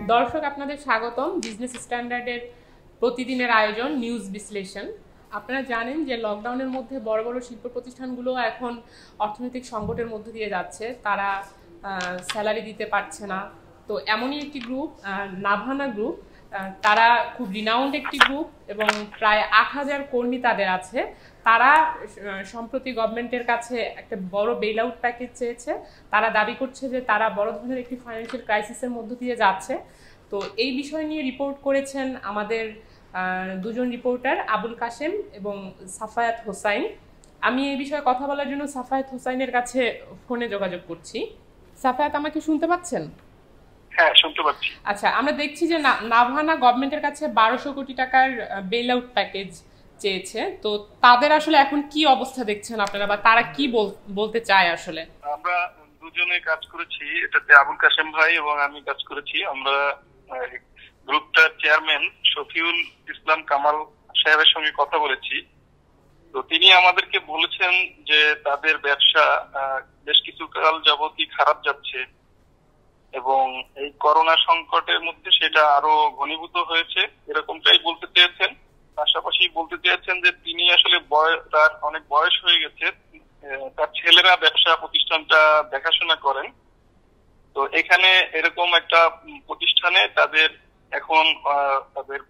দর্শক আপনাদের স্বাগতম বিজনেস স্ট্যান্ডার্ডের প্রতিদিনের আয়োজন নিউজ বিশ্লেষণ। আপনারা জানেন যে লকডাউনের মধ্যে বড় বড় শিল্প প্রতিষ্ঠানগুলো এখন অর্থনৈতিক সংকটের মধ্য দিয়ে যাচ্ছে, তারা স্যালারি দিতে পারছে না। তো এমনই একটি গ্রুপ নাভানা গ্রুপ, তারা খুব রিনাউন্ড একটি গ্রুপ এবং প্রায় ৮,০০০ কর্মী তাদের আছে। তারা সম্প্রতি গভর্নমেন্টের কাছে একটা বড় বেল আউট প্যাকেজ চেয়েছে। তারা দাবি করছে যে তারা বড় ধরনের একটি ফাইন্যান্সিয়াল ক্রাইসিসের মধ্য দিয়ে যাচ্ছে। তো এই বিষয় নিয়ে রিপোর্ট করেছেন আমাদের দুজন রিপোর্টার, আবুল কাশেম এবং সাফায়াত হোসাইন। আমি এই বিষয়ে কথা বলার জন্য সাফায়াত হোসাইনের কাছে ফোনে যোগাযোগ করছি। সাফায়াত, আমাকে শুনতে পাচ্ছেন? হ্যাঁ, শুনতে পাচ্ছি। আচ্ছা, আমরা দেখছি যে নাভানা গভর্নমেন্টের কাছে ১২০০ কোটি টাকার বেল আউট প্যাকেজ চেয়েছে। তো তাদের আসলে এখন কি অবস্থা দেখছেন আপনারা, বা তারা কি বলতে চায়? আসলে আমরা দুজনে কাজ করেছি এটাতে, আবুল কাশেম ভাই এবং আমি কাজ করেছি। আমরা গ্রুপটার চেয়ারম্যান শফিউল ইসলাম কামাল সাহেবের সঙ্গে কথা বলেছি। তো তিনি আমাদেরকে বলেছেন যে তাদের ব্যবসা বেশ কিছু কাল যাবতই খারাপ যাচ্ছে এবং এই করোনা সংকটের মধ্যে সেটা আরো ঘনীভূত হয়েছে, এরকমটাই বলতে চেয়েছেন। পাশাপাশি বলতে চেয়েছেন যে তিনি আসলে তার অনেক বয়স হয়ে গেছে, তার ছেলেরা ব্যবসা প্রতিষ্ঠানটা দেখাশোনা করেন। তো এখানে এরকম একটা প্রতিষ্ঠানে তাদের এখন তাদের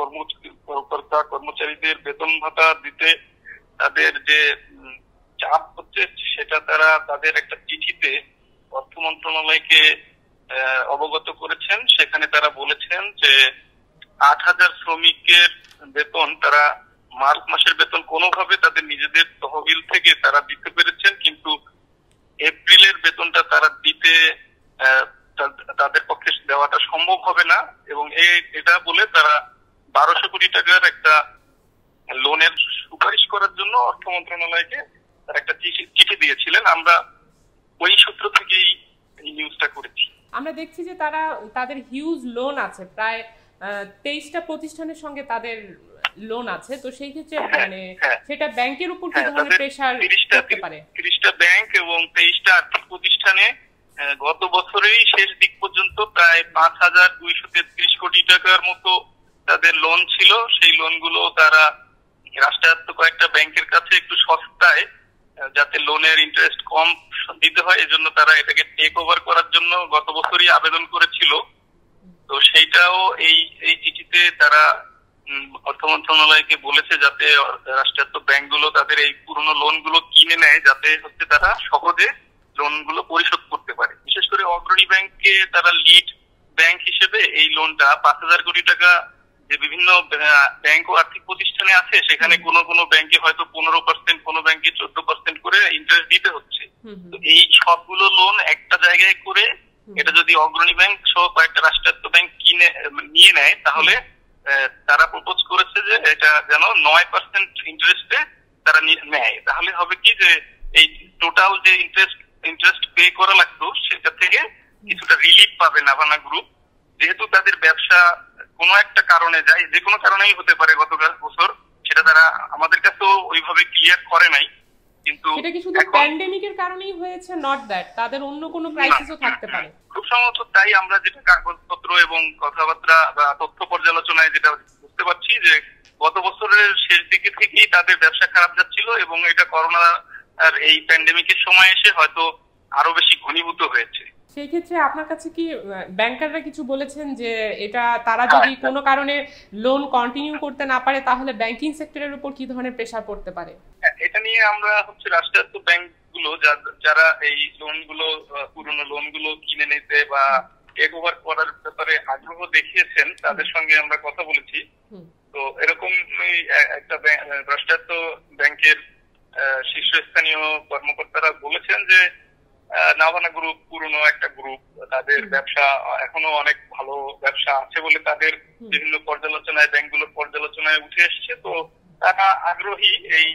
কর্মচারীদের বেতন ভাতা দিতে তাদের যে চাপ হচ্ছে সেটা তারা তাদের একটা চিঠিতে অর্থ মন্ত্রণালয়কে অবগত করেছেন। সেখানে তারা বলেছেন যে ৮,০০০ শ্রমিকের বেতন, তারা মার্চ মাসের বেতন কোনোভাবে তাদের নিজেদের তহবিল থেকে তারা দিতে পেরেছেন, কিন্তু এপ্রিলের বেতনটা তারা দিতে তাদের পক্ষে দেওয়াটা সম্ভব হবে না। এবং এটা বলে তারা ১২০০ কোটি টাকার একটা লোনের সুপারিশ করার জন্য অর্থ মন্ত্রণালয়কে তারা একটা চিঠি দিয়েছিলেন। আমরা ওই সূত্র থেকেই এই নিউজটা করেছি। আমরা দেখছি যে তাদের হিউজ লোন আছে, প্রায় ২৩টা প্রতিষ্ঠানের সঙ্গে তাদের লোন আছে। তো সেই ক্ষেত্রে মানে সেটা ব্যাংকের উপর কি ধরনের প্রেসার করতে পারে? ৩০টা ব্যাংক এবং ২৩টা আর্থিক প্রতিষ্ঠানে গত বছরেই শেষ দিক পর্যন্ত প্রায় ৫,২৩৩ কোটি টাকার মতো তাদের লোন ছিল। সেই লোনগুলো তারা রাষ্ট্রায়ত্ত কয়েকটা ব্যাংকের কাছে একটু সস্তায়, যাতে লোনের ইন্টারেস্ট কম দিতে হয়, এজন্য তারা এটাকে টেক ওভার করার জন্য গত বছরই আবেদন করেছিল। তো সেইটাও এই চিঠিতে তারা অর্থ মন্ত্রণালয়কে বলেছে যাতে রাষ্ট্রায়ত্ত ব্যাংকগুলো তাদের এই পুরনো লোনগুলো কিনে নেয়, যাতে হচ্ছে তারা সহজে লোনগুলো পরিশোধ করতে পারে। বিশেষ করে অগ্রণী ব্যাংককে তারা লিড ব্যাংক হিসেবে এই লোনটা ৫,০০০ কোটি টাকা যে বিভিন্ন ব্যাংক ও আর্থিক প্রতিষ্ঠানে আছে, সেখানে কোনো ব্যাংকে হয়তো ১৫%, কোনো ব্যাংকে ১৪% করে ইন্টারেস্ট দিতে হচ্ছে। তো এই সবগুলো লোন একটা জায়গায় করে এটা যদি অগ্রণী ব্যাংক সহ কয়েকটা রাষ্ট্রায়ত্ত ব্যাংক নিয়ে নেয়, তাহলে তারা প্রপোজ করেছে যে এটা যেন ৯% ইন্টারেস্টে তারা নেয়। তাহলে হবে কি যে এই টোটাল যে ইন্টারেস্ট পে করা লাগতো সেটা থেকে কিছুটা রিলিফ পাবে নাভানা গ্রুপ। যেহেতু তাদের ব্যবসা কোনো একটা কারণে যায়, যে কোনো কারণেই হতে পারে, গত বছর সেটা তারা আমাদের কাছেও ওইভাবে ক্লিয়ার করে নাই, কিন্তু এটা কি শুধু প্যান্ডেমিকের কারণেই হয়েছে? নট দ্যাট তাদের অন্য কোনো ক্রাইসিসও থাকতে পারে? খুব সম্ভবত তাই। আমরা যেটা কাগজপত্র এবং কথাবার্তা বা তথ্য পর্যালোচনায় যেটা বুঝতে পারছি যে গত বছরের শেষ দিকে থেকেই তাদের ব্যবসা খারাপ যাচ্ছিল এবং এটা করোনা আর এই প্যান্ডেমিকের সময় এসে হয়তো আরো বেশি ঘনীভূত হয়েছে। সেই ক্ষেত্রে আপনার কাছে কি ব্যাংকাররা কিছু বলেছেন যে এটা তারা যদি কোনো কারণে লোন কন্টিনিউ করতে না পারে তাহলে ব্যাংকিং সেক্টরের উপর কি ধরনের প্রেসার পড়তে পারে? এটা নিয়ে আমরা রাষ্ট্রায়ত্ত ব্যাংকগুলো যারা এই লোনগুলো, পুরনো লোনগুলো কিনে নিতে বা টেক ওভার করার ব্যাপারে আগ্রহ দেখিয়েছেন, তাদের সঙ্গে আমরা কথা বলেছি। তো এরকম একটা রাষ্ট্রায়ত্ত ব্যাংকের শীর্ষস্থানীয় কর্মকর্তারা বলেছেন যে নাভানা গ্রুপ পুরনো একটা গ্রুপ, তাদের ব্যবসা এখনো অনেক ভালো ব্যবসা আছে বলে তাদের বিভিন্ন পর্যালোচনায়, ব্যাংকগুলোর পর্যালোচনায় উঠে এসছে। তো তারা আগ্রহী এই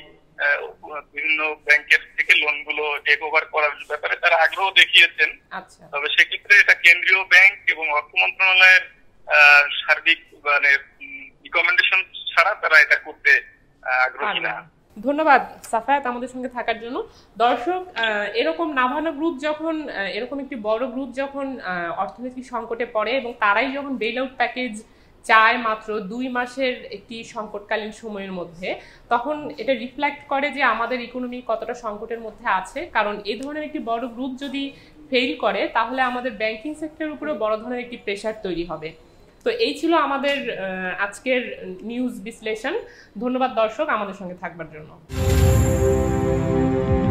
বিভিন্ন ব্যাংকের থেকে লোনগুলো টেক ওভার করার ব্যাপারে তারা আগ্রহ দেখিয়েছেন। তবে সেক্ষেত্রে এটা কেন্দ্রীয় ব্যাংক এবং অর্থ মন্ত্রণালয়ের সার্বিক মানে রিকমেন্ডেশন ছাড়া তারা এটা করতে আগ্রহী না। ধন্যবাদ সাফায়াত আমাদের সঙ্গে থাকার জন্য। দর্শক, এরকম নাভানা গ্রুপ যখন এরকম একটি বড় গ্রুপ যখন অর্থনৈতিক সংকটে পড়ে এবং তারাই যখন বেল আউট প্যাকেজ চায় মাত্র 2 মাসের একটি সংকটকালীন সময়ের মধ্যে, তখন এটা রিফ্লেক্ট করে যে আমাদের ইকোনমি কতটা সংকটের মধ্যে আছে। কারণ এই ধরনের একটি বড় গ্রুপ যদি ফেল করে তাহলে আমাদের ব্যাংকিং সেক্টরের উপরে বড় ধরনের একটি প্রেশার তৈরি হবে। তো এই ছিল আমাদের আজকের নিউজ বিশ্লেষণ। ধন্যবাদ দর্শক আমাদের সঙ্গে থাকবার জন্য।